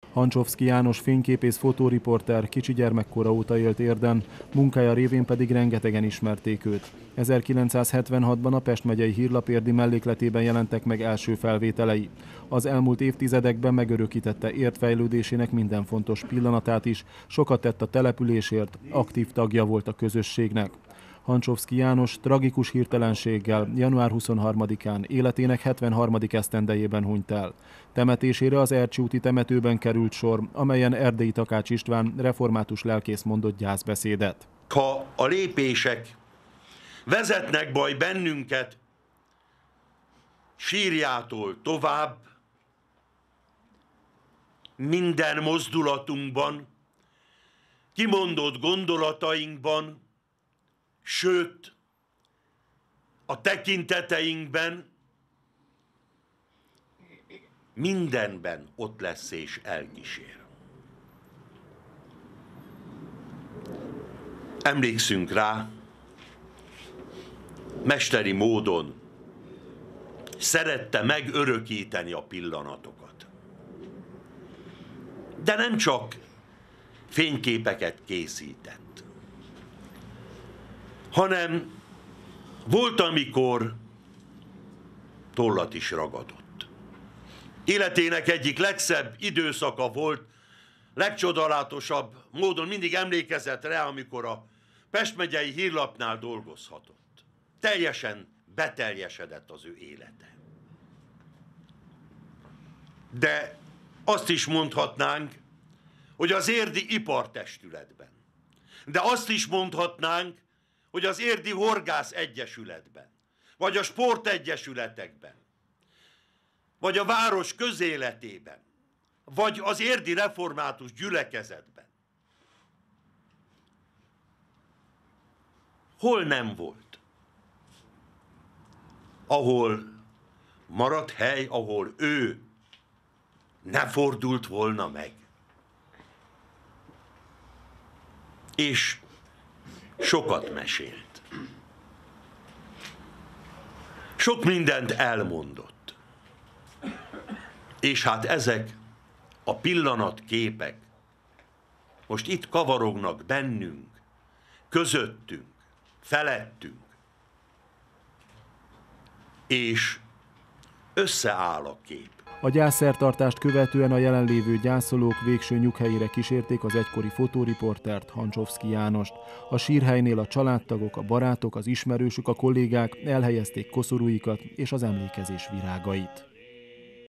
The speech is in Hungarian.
Hancsovszky János fényképész fotóriporter kicsi gyermekkora óta élt Érden, munkája révén pedig rengetegen ismerték őt. 1976-ban a Pest megyei Hírlap érdi mellékletében jelentek meg első felvételei. Az elmúlt évtizedekben megörökítette Érd fejlődésének minden fontos pillanatát is, sokat tett a településért, aktív tagja volt a közösségnek. Hancsovszky János tragikus hirtelenséggel január 23-án életének 73. esztendejében hunyt el. Temetésére az Ercsi úti temetőben került sor, amelyen Erdélyi Takács István református lelkész mondott gyászbeszédet. Ha a lépések vezetnek baj bennünket sírjától tovább, minden mozdulatunkban, kimondott gondolatainkban, sőt, a tekinteteinkben, mindenben ott lesz és elkísér. Emlékszünk rá, mesteri módon szerette megörökíteni a pillanatokat. De nem csak fényképeket készített, hanem volt, amikor tollat is ragadott. Életének egyik legszebb időszaka volt, legcsodálatosabb módon mindig emlékezett rá, amikor a Pest megyei Hírlapnál dolgozhatott. Teljesen beteljesedett az ő élete. De azt is mondhatnánk, hogy az érdi ipartestületben. De azt is mondhatnánk, hogy az érdi horgász egyesületben, vagy a sportegyesületekben, vagy a város közéletében, vagy az érdi református gyülekezetben. Hol nem volt? Ahol maradt hely, ahol ő ne fordult volna meg. És sokat mesélt. Sok mindent elmondott. És hát ezek a pillanatképek most itt kavarognak bennünk, közöttünk, felettünk, és összeáll a kép. A gyászszertartást követően a jelenlévő gyászolók végső nyughelyére kísérték az egykori fotóriportert, Hancsovszky Jánost. A sírhelynél a családtagok, a barátok, az ismerősök, a kollégák elhelyezték koszorúikat és az emlékezés virágait.